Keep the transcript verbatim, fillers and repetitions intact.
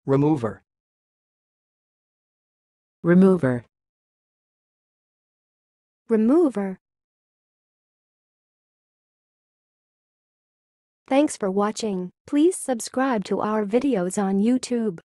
Remover. Remover. Remover. Thanks for watching. Please subscribe to our videos on YouTube.